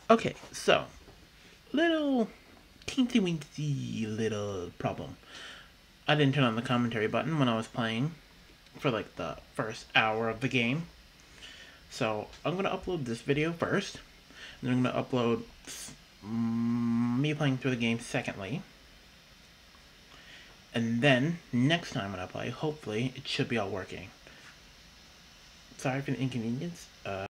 Okay, so little teensy weensy little problem. I didn't turn on the commentary button when I was playing for like the first hour of the game. So I'm gonna upload this video first, and then I'm gonna upload me playing through the game secondly. And then next time when I play, hopefully it should be all working. Sorry for the inconvenience.